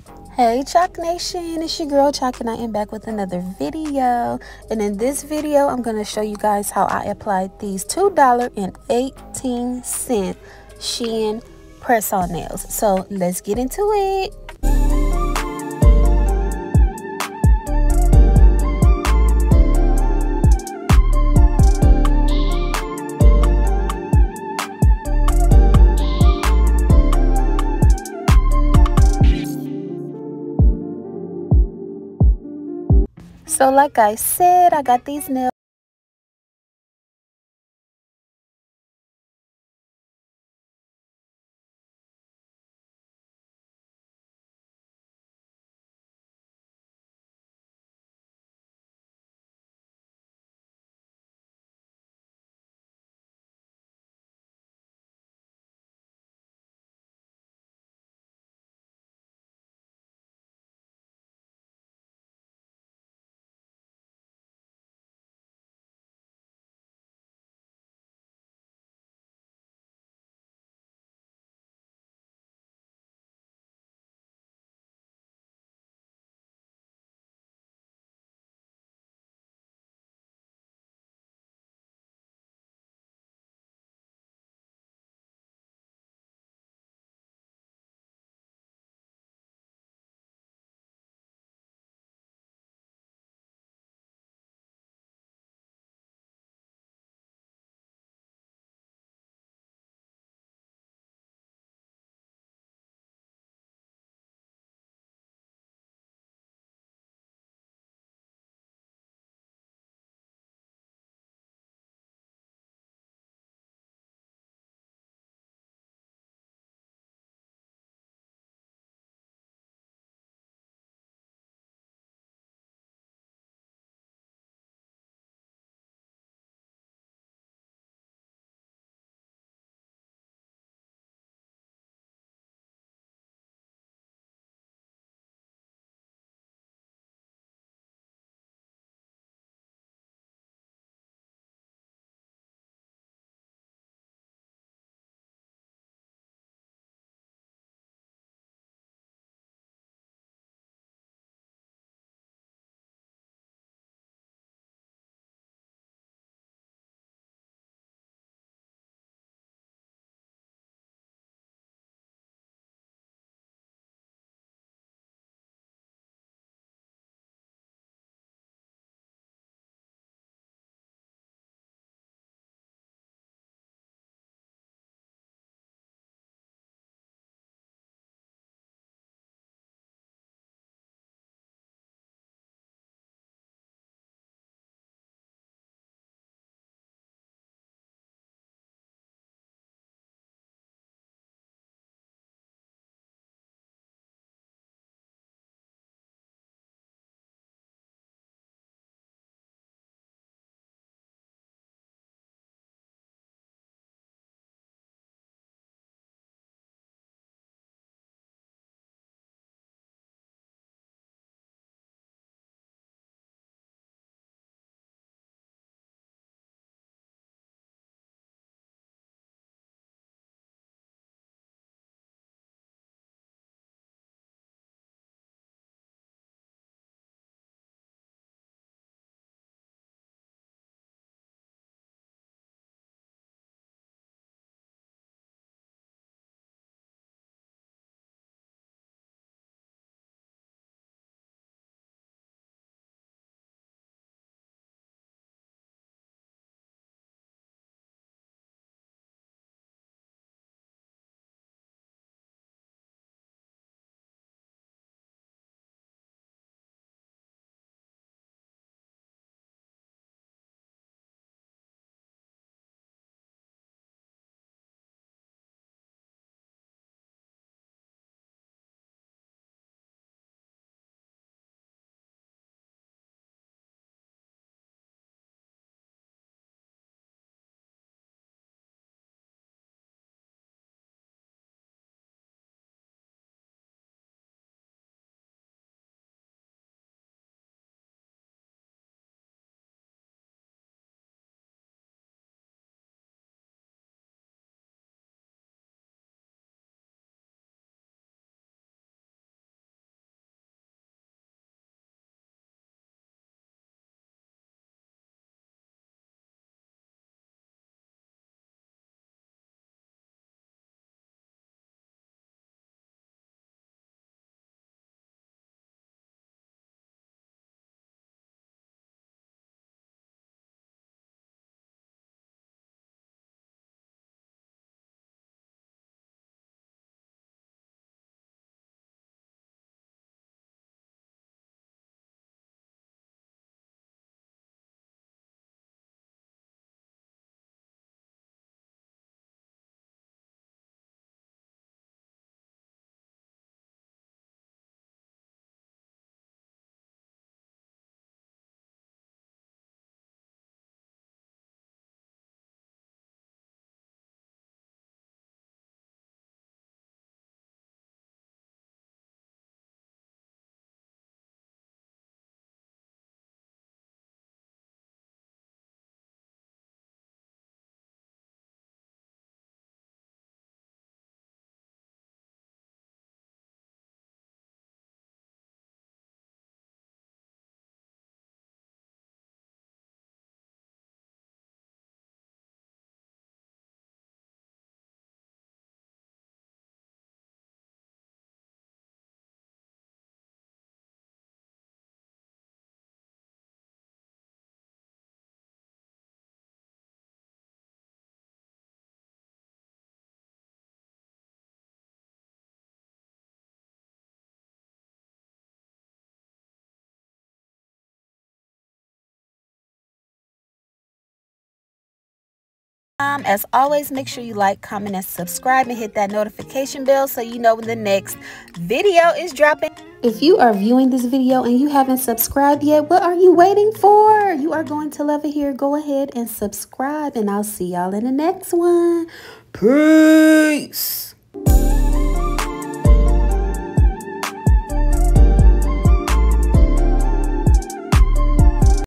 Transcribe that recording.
Hey Chalk Nation, it's your girl Chalk and I am back with another video. And in this video, I'm going to show you guys how I applied these $2.18 Shein press-on nails. So let's get into it. So like I said, I got these nails. As always, make sure you like, comment, and subscribe, and hit that notification bell so you know when the next video is dropping. If you are viewing this video and you haven't subscribed yet, what are you waiting for? You are going to love it here. Go ahead and subscribe, and I'll see y'all in the next one. Peace.